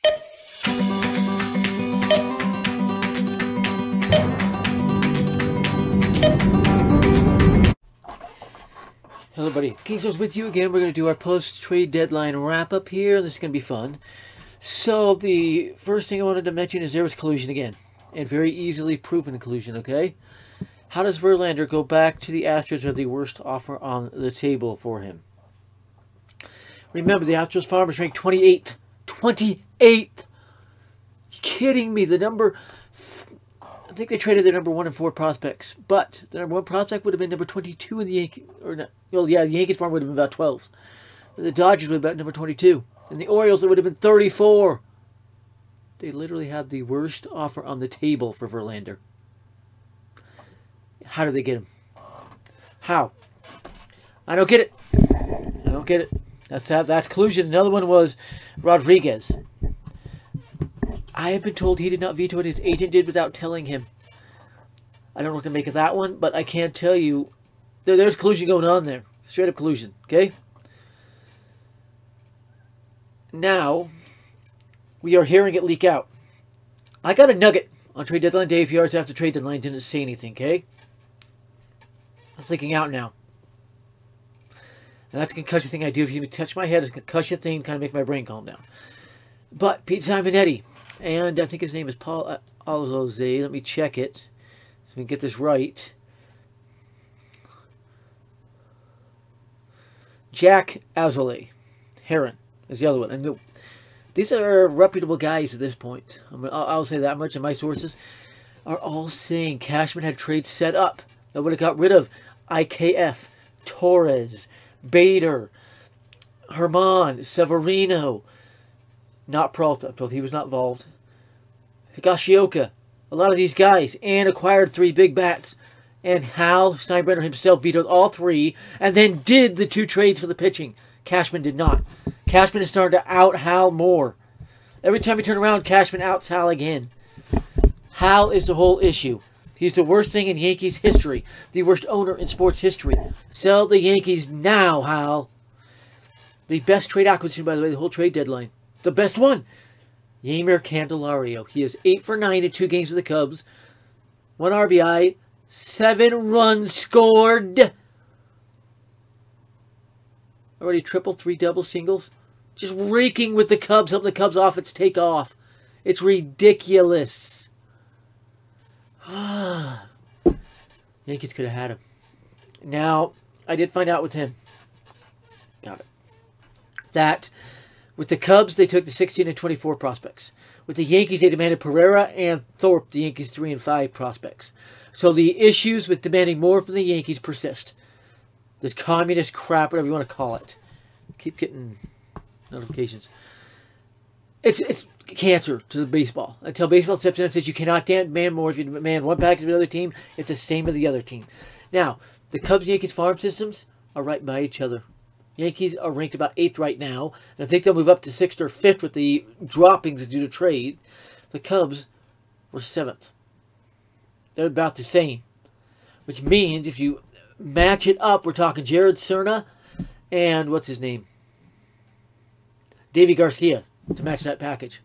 Hello buddy, Kingso's with you again. We're going to do our post-trade deadline wrap-up here. This is going to be fun. So the first thing I wanted to mention is there was collusion again. And very easily proven collusion, okay? How does Verlander go back to the Astros with the worst offer on the table for him? Remember, the Astros farmers ranked 28th. 28th! You kidding me? The number... I think they traded their number 1 and 4 prospects, but the number 1 prospect would have been number 22 in the Yankees, or not, well, yeah, the Yankees farm would have been about 12. The Dodgers would have been about number 22. And the Orioles, it would have been 34. They literally had the worst offer on the table for Verlander. How did they get him? How? I don't get it. I don't get it. That's collusion. Another one was Rodriguez. I have been told he did not veto what his agent did without telling him. I don't know what to make of that one, but I can't tell you. There's collusion going on there. Straight up collusion, okay? Now, we are hearing it leak out. I got a nugget on trade deadline day. A few hours after trade deadline, didn't say anything, okay? It's leaking out now. And that's a concussion thing I do. If you touch my head, it's a concussion thing, kind of make my brain calm down. But Pete Simonetti, and I think his name is Paul Alzolze. Let me check it so we can get this right. Jack Azole. Heron is the other one. And these are reputable guys at this point. I'll say that much, and my sources are all saying Cashman had trades set up that would have got rid of IKF, Torres, Bader, Herman, Severino. Not Peralta. I'm told he was not involved. Higashioka. A lot of these guys. And acquired 3 big bats. And Hal Steinbrenner himself vetoed all 3. And then did the 2 trades for the pitching. Cashman did not. Cashman is starting to out Hal more. Every time you turn around, Cashman outs Hal again. Hal is the whole issue. He's the worst thing in Yankees history. The worst owner in sports history. Sell the Yankees now, Hal. The best trade acquisition, by the way, the whole trade deadline. The best one. Yeimer Candelario. He is 8 for 9 in 2 games with the Cubs. 1 RBI. 7 runs scored. Already triple, 3 double singles. Just raking with the Cubs, helping the Cubs off its takeoff. It's ridiculous. Yankees could have had him. Now, I did find out with him. Got it. That with the Cubs, they took the 16 and 24 prospects. With the Yankees, they demanded Pereira and Thorpe, the Yankees' 3 and 5 prospects. So the issues with demanding more from the Yankees persist. This communist crap, whatever you want to call it. Keep getting notifications. It's cancer to the baseball. Until baseball steps in and says you cannot demand more. If you demand one package of the other team, it's the same as the other team. Now, the Cubs-Yankees farm systems are right by each other. Yankees are ranked about 8th right now. And I think they'll move up to 6th or 5th with the droppings due to trade. The Cubs were 7th. They're about the same. Which means if you match it up, we're talking Jared Cerna and what's his name? Davy Garcia to match that package.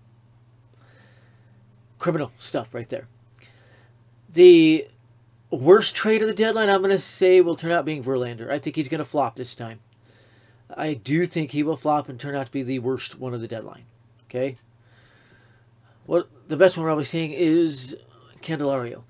Criminal stuff right there. The worst trade of the deadline, I'm going to say, will turn out being Verlander. I think he's going to flop this time. I do think he will flop and turn out to be the worst one of the deadline. Okay? What the best one we're probably seeing is Candelario.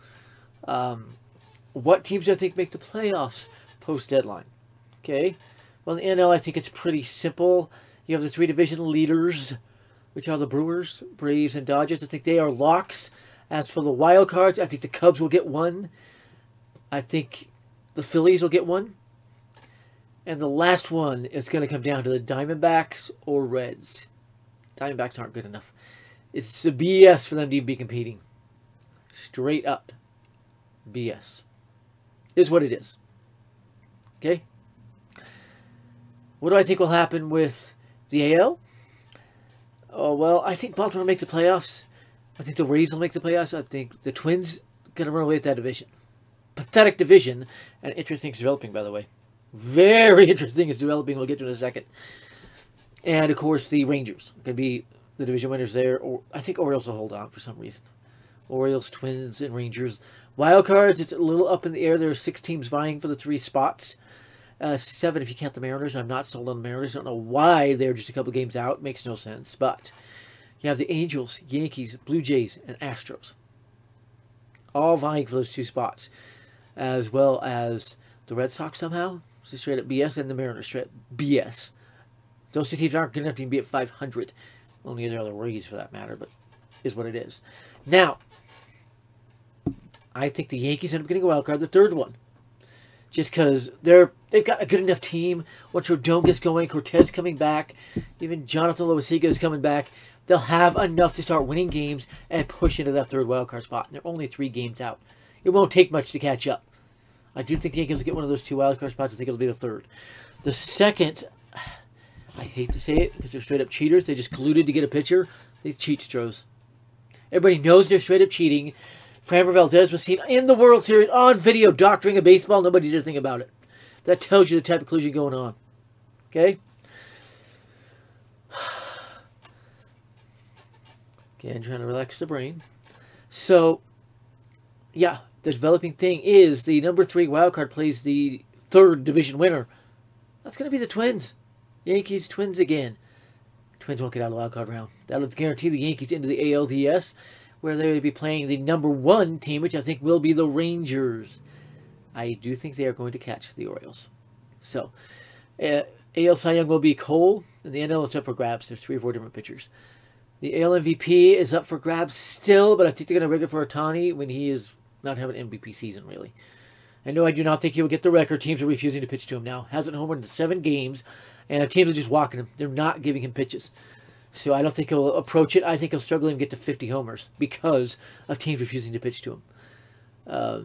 What teams do I think make the playoffs post-deadline? Okay? Well, in the NL, I think it's pretty simple. You have the 3 division leaders, which are the Brewers, Braves, and Dodgers. I think they are locks. As for the wild cards, I think the Cubs will get 1. I think the Phillies will get 1. And the last one is going to come down to the Diamondbacks or Reds. Diamondbacks aren't good enough. It's a BS for them to be competing. Straight up. BS. Is what it is. Okay? What do I think will happen with the AL? Oh, well, I think Baltimore will make the playoffs. I think the Rays will make the playoffs. I think the Twins are going to run away with that division. Pathetic division. And interesting is developing, by the way. Very interesting is developing. We'll get to in a second. And, of course, the Rangers are going to be the division winners there. Or I think Orioles will hold on for some reason. Orioles, Twins, and Rangers. Wild cards, it's a little up in the air. There are 6 teams vying for the 3 spots. 7 if you count the Mariners. I'm not sold on the Mariners. I don't know why they're just a couple games out. Makes no sense. But you have the Angels, Yankees, Blue Jays, and Astros. All vying for those 2 spots. As well as the Red Sox somehow. It's straight up BS. And the Mariners straight up BS. Those 2 teams aren't good enough to even be at 500. Only the other Rays for that matter. But is what it is. Now, I think the Yankees end up getting a wild card, the 3rd one. Just because they've got a good enough team. Once Rodon gets going, Cortez coming back, even Jonathan Loaizaga is coming back. They'll have enough to start winning games and push into that 3rd wild card spot. And they're only 3 games out. It won't take much to catch up. I do think the Yankees will get one of those 2 wild card spots. I think it'll be the 3rd. The 2nd, I hate to say it because they're straight up cheaters. They just colluded to get a pitcher. They cheat, Stros. Everybody knows they're straight up cheating. Framber Valdez was seen in the World Series on video doctoring a baseball. Nobody did a thing about it. That tells you the type of collusion going on. Okay? Again, trying to relax the brain. So, yeah, the developing thing is the number 3 wildcard plays the 3rd division winner. That's going to be the Twins. Yankees, Twins again. Twins won't get out of the wildcard round. That'll guarantee the Yankees into the ALDS, where they would be playing the number 1 team, which I think will be the Rangers. I do think they are going to catch the Orioles. So, AL Cy Young will be Cole, and the NL is up for grabs. There's 3 or 4 different pitchers. The AL MVP is up for grabs still, but I think they're going to rig it for Ohtani when he is not having an MVP season, really. I know I do not think he will get the record. Teams are refusing to pitch to him now. Hasn't homered in 7 games, and teams are just walking him. They're not giving him pitches. So I don't think he'll approach it. I think he'll struggle and get to 50 homers because of teams refusing to pitch to him.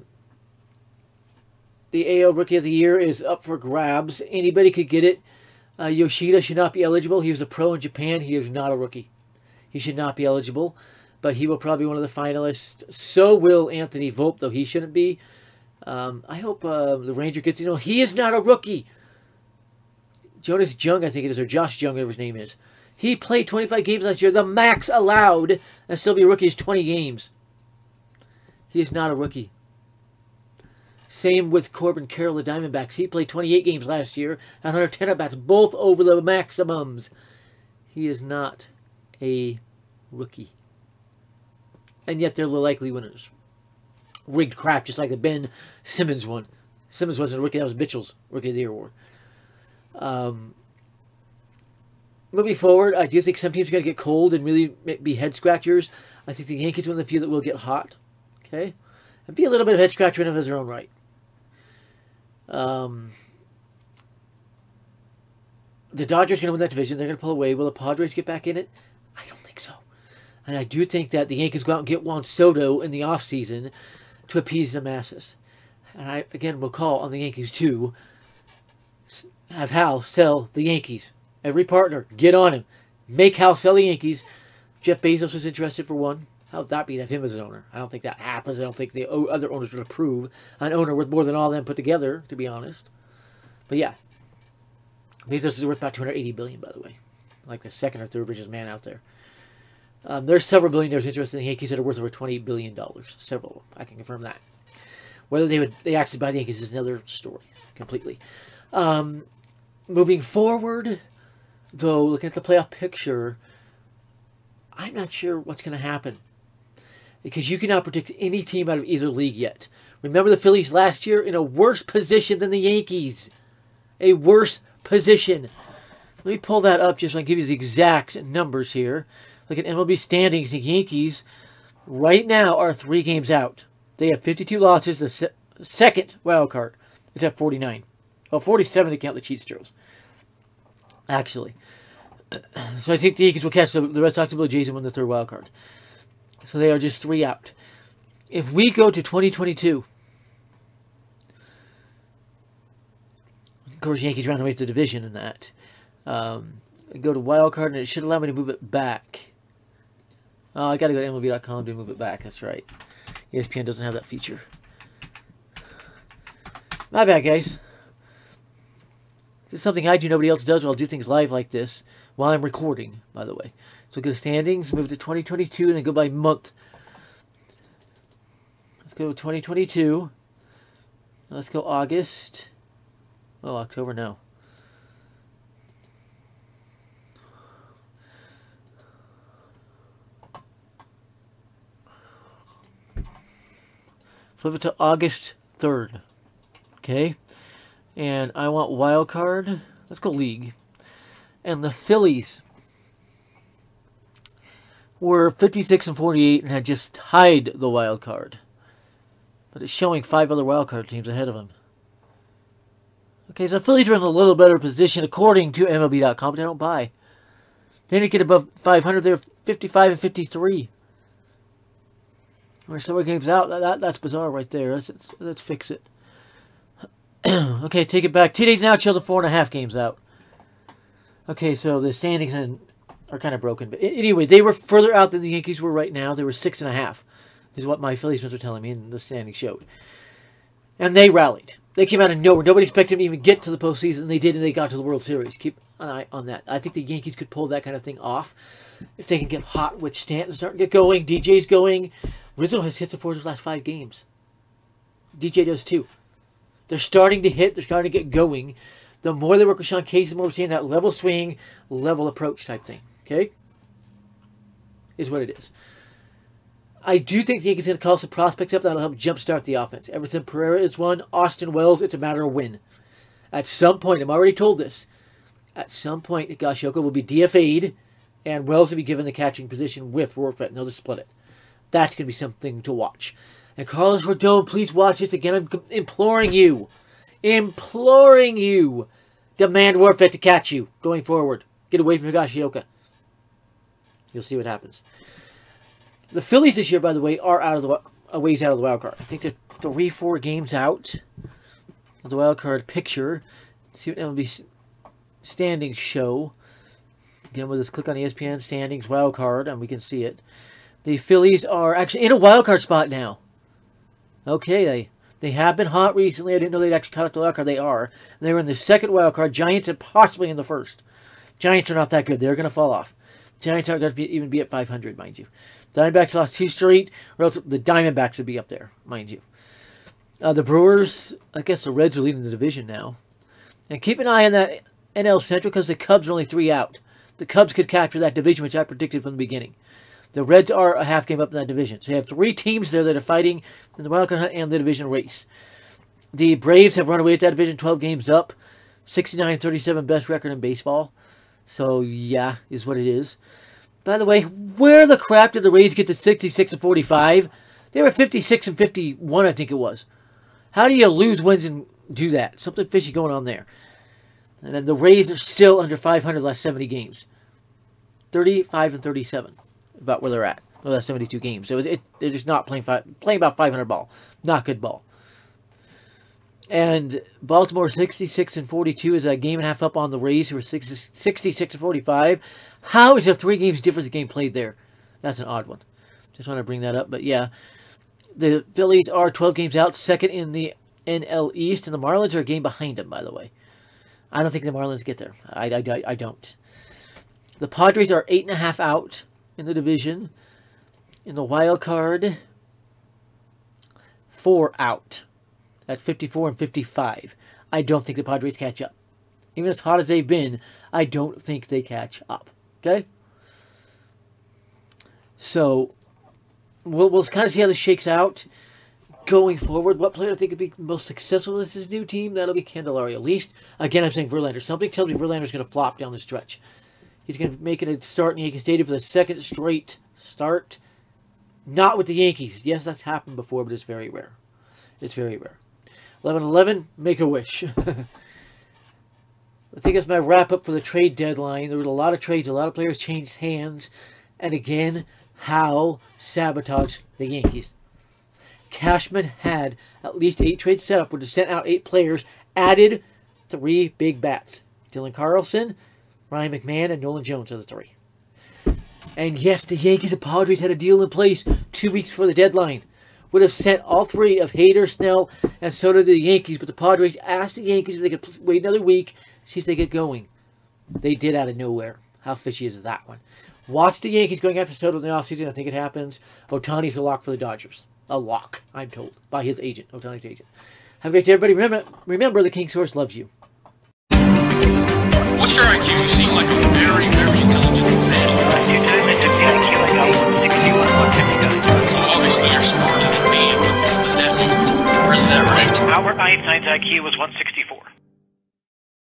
The AL Rookie of the Year is up for grabs. Anybody could get it. Yoshida should not be eligible. He was a pro in Japan. He is not a rookie. He should not be eligible, but he will probably be one of the finalists. So will Anthony Volpe, though he shouldn't be. I hope the Ranger gets, he is not a rookie. Jonas Jung, I think it is, or Josh Jung, whatever his name is. He played 25 games last year. The max allowed and still be a rookie is 20 games. He is not a rookie. Same with Corbin Carroll, the Diamondbacks. He played 28 games last year and 110 at-bats, both over the maximums. He is not a rookie. And yet they're the likely winners. Rigged crap, just like the Ben Simmons one. Simmons wasn't a rookie, that was Mitchell's Rookie of the Year award. Moving forward, I do think some teams are going to get cold and really be head scratchers. I think the Yankees are one of the few that will get hot. Okay? And be a little bit of head scratcher in their own right. The Dodgers are going to win that division. They're going to pull away. Will the Padres get back in it? I don't think so. And I do think that the Yankees go out and get Juan Soto in the offseason to appease the masses. And I, again, will call on the Yankees to have Hal sell the Yankees. Every partner, get on him. Make Hal sell the Yankees. Jeff Bezos was interested for one. How would that be to have him as an owner? I don't think that happens. I don't think the other owners would approve an owner worth more than all of them put together, to be honest. But yeah. Bezos is worth about $280 billion, by the way. Like the 2nd or 3rd richest man out there. There's several billionaires interested in the Yankees that are worth over $20 billion. Several of them. I can confirm that. Whether they actually buy the Yankees is another story. Completely. Moving forward, though, looking at the playoff picture, I'm not sure what's going to happen. Because you cannot predict any team out of either league yet. Remember the Phillies last year in a worse position than the Yankees. A worse position. Let me pull that up just so I can give you the exact numbers here. Look at MLB standings. The Yankees right now are 3 games out. They have 52 losses. The second wild card is at 49. Well, 47 to count the cheat Stros. Actually. So I think the Yankees will catch the Red Sox and Blue Jays and win the 3rd wild card. So they are just 3 out. If we go to 2022, of course, Yankees ran away to the division in that. Go to wild card, and it should allow me to move it back. Oh, I got to go to MLB.com to move it back. That's right. ESPN doesn't have that feature. My bad, guys. This is something I do nobody else does. I'll do things live like this while I'm recording, by the way. So go to standings, move to 2022, and then go by month. Let's go 2022. Let's go August. Oh, October, no. Flip it to August 3rd. Okay. And I want wild card. Let's go league. And the Phillies were 56 and 48 and had just tied the wild card. But it's showing 5 other wild card teams ahead of them. Okay, so the Phillies are in a little better position according to MLB.com, but they don't buy. They didn't get above 500. They're 55 and 53. We're several games out. That's bizarre right there. Let's fix it. Okay, take it back. 2 days now, it shows 4.5 games out. Okay, so the standings are kind of broken. But anyway, they were further out than the Yankees were right now. They were 6.5, is what my Phillies fans were telling me, and the standings showed. And they rallied. They came out of nowhere. Nobody expected them to even get to the postseason, and they did, and they got to the World Series. Keep an eye on that. I think the Yankees could pull that kind of thing off if they can get hot with Stanton starting to get going. DJ's going. Rizzo has hits for his last 5 games. DJ does too. They're starting to hit. They're starting to get going. The more they work with Sean Casey, the more we're seeing that level swing, level approach type thing. Okay? Is what it is. I do think the Yankees are going to call some prospects up that'll help jumpstart the offense. Everson Pereira is one. Austin Wells, it's a matter of when. At some point, I'm already told this, at some point, Higashioka will be DFA'd, and Wells will be given the catching position with Rortvedt, and they'll just split it. That's going to be something to watch. And Carlos Rodon, please watch this again. I'm imploring you. Imploring you. Demand Rortvedt to catch you going forward. Get away from Higashioka. You'll see what happens. The Phillies this year, by the way, are a ways out of the wild card. I think they're 3-4 games out of the wild card picture. See what MLB standings show. Again, we'll just click on ESPN standings wild card, and we can see it. The Phillies are actually in a wild card spot now. Okay, they have been hot recently. I didn't know they'd actually cut up the wild card. They are. They were in the second wild card. Giants and possibly in the first. Giants are not that good. They're going to fall off. Giants aren't going to even be at 500, mind you. Diamondbacks lost 2 straight, or else the Diamondbacks would be up there, mind you. The Brewers, I guess the Reds are leading the division now. And keep an eye on that NL Central because the Cubs are only 3 out. The Cubs could capture that division, which I predicted from the beginning. The Reds are a half game up in that division. So you have 3 teams there that are fighting in the wild card hunt and the division race. The Braves have run away with that division, 12 games up. 69-37 best record in baseball. So, yeah, is what it is. By the way, where the crap did the Rays get to 66 and 45? They were 56 and 51, I think it was. How do you lose wins and do that? Something fishy going on there. And then the Rays are still under 500 last 70 games. 35 and 37, about where they're at. The last 72 games. So they're just not playing about 500 ball. Not good ball. And Baltimore 66 and 42 is a game and a half up on the Rays, who are 66 and 45. How is there 3 games difference a game played there? That's an odd one. Just want to bring that up. But yeah, the Phillies are 12 games out, second in the NL East, and the Marlins are a game behind them, by the way. I don't think the Marlins get there. I don't. The Padres are 8.5 out in the division. In the wild card, 4 out. At 54 and 55. I don't think the Padres catch up. Even as hot as they've been, I don't think they catch up. Okay? So, we'll kind of see how this shakes out going forward. What player I think would be most successful with this new team? That'll be Candelario. At least, again, I'm saying Verlander. Something tells me Verlander's going to flop down the stretch. He's going to make it a start in Yankee Stadium for the second straight start. Not with the Yankees. Yes, that's happened before, but it's very rare. It's very rare. 11-11, make a wish. I think that's my wrap-up for the trade deadline. There were a lot of trades. A lot of players changed hands. And again, how sabotage the Yankees. Cashman had at least 8 trades set up, would have sent out 8 players, added 3 big bats. Dylan Carlson, Ryan McMahon, and Nolan Jones are the 3. And yes, the Yankees and Padres had a deal in place 2 weeks before the deadline. Would have sent all 3 of Hader, Snell, and so did the Yankees. But the Padres asked the Yankees if they could wait another week, see if they get going. They did out of nowhere. How fishy is that one? Watch the Yankees going after Soto in the offseason. I think it happens. Ohtani's a lock for the Dodgers. A lock, I'm told, by his agent, Ohtani's agent. Have a great day, everybody. Remember, the King Source loves you. What's your IQ? You seem like a very, very intelligent man. You do, Mr. IQ, I got 161, 160. So obviously you're smarter than me. Is that right? Our Einstein's IQ was 164.